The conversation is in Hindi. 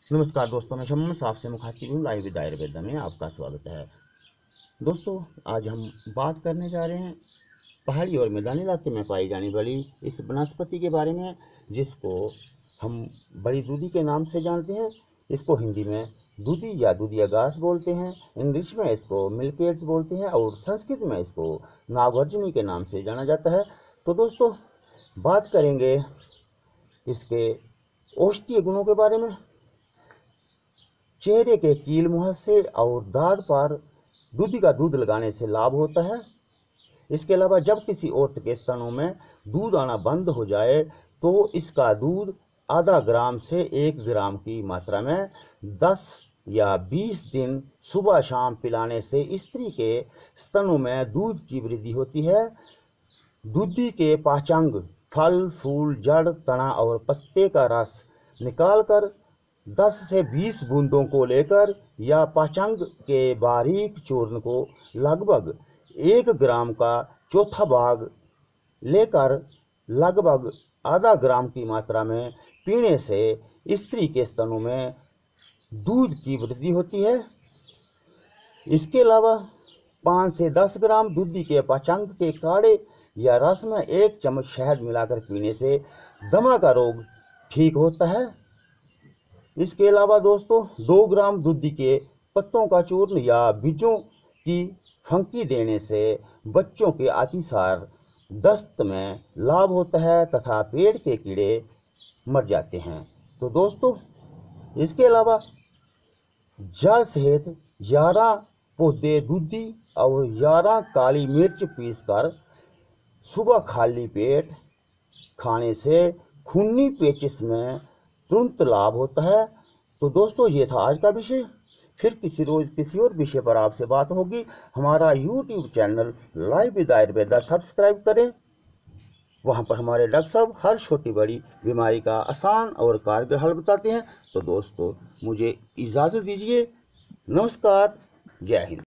नमस्कार दोस्तों, मैं शम्म साहब से मुखातिब हूँ लाइव आयुर्वेदा में आपका स्वागत है। दोस्तों, आज हम बात करने जा रहे हैं पहाड़ी और मैदानी इलाके में पाई जाने वाली इस वनस्पति के बारे में, जिसको हम बड़ी दूधी के नाम से जानते हैं। इसको हिंदी में दूधी या दूधिया घास बोलते हैं, इंग्लिश में इसको मिल्कवेड्स बोलते हैं और संस्कृत में इसको नागार्जुनी के नाम से जाना जाता है। तो दोस्तों, बात करेंगे इसके औषधीय गुणों के बारे में। चेहरे के कील मुहासे और दांत पर दूधी का दूध लगाने से लाभ होता है। इसके अलावा जब किसी औरत के स्तनों में दूध आना बंद हो जाए तो इसका दूध आधा ग्राम से 1 ग्राम की मात्रा में 10 या 20 दिन सुबह शाम पिलाने से स्त्री के स्तनों में दूध की वृद्धि होती है। दूधी के पाचंग, फल, फूल, जड़, तना और पत्ते का रस निकालकर 10 से 20 बूंदों को लेकर या पाचंग के बारीक चूर्ण को लगभग 1 ग्राम का चौथा भाग लेकर लगभग आधा ग्राम की मात्रा में पीने से स्त्री के स्तनों में दूध की वृद्धि होती है। इसके अलावा 5 से 10 ग्राम दूधी के पाचंग के काढ़े या रस में 1 चम्मच शहद मिलाकर पीने से दमा का रोग ठीक होता है। इसके अलावा दोस्तों, 2 ग्राम दूधी के पत्तों का चूर्ण या बीजों की फंकी देने से बच्चों के अतिसार दस्त में लाभ होता है तथा पेट के कीड़े मर जाते हैं। तो दोस्तों, इसके अलावा जड़ सहित 11 पौधे दूधी और 11 काली मिर्च पीसकर सुबह खाली पेट खाने से खूनी पेचिश में तुरंत लाभ होता है। तो दोस्तों, ये था आज का विषय। फिर किसी रोज़ किसी और विषय पर आपसे बात होगी। हमारा YouTube channel live with Ayurveda subscribe करें। वहाँ पर हमारे डॉक्टर साहब हर छोटी बड़ी बीमारी का आसान और कारगर हल बताते हैं। तो दोस्तों, मुझे इजाज़त दीजिए। नमस्कार, जय हिंद।